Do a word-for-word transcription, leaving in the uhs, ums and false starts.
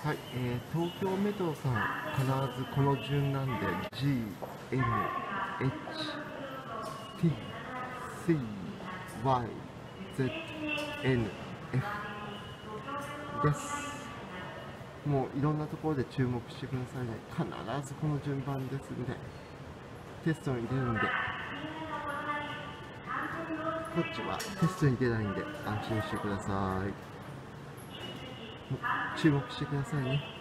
はい、えー、東京メトロさん、必ずこの順なんで ジーエムエイチティーシーワイゼットエヌエフ です。もういろんなところで注目してくださいね。必ずこの順番ですんで、テストに出るんで、こっちはテストに出ないんで安心してください。注目してくださいね。